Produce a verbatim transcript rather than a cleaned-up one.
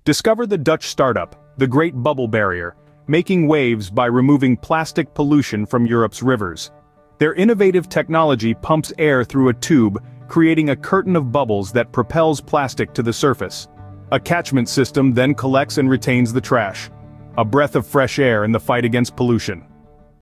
Discover the Dutch startup, the Great Bubble Barrier, making waves by removing plastic pollution from Europe's rivers. Their innovative technology pumps air through a tube, creating a curtain of bubbles that propels plastic to the surface. A catchment system then collects and retains the trash. A breath of fresh air in the fight against pollution.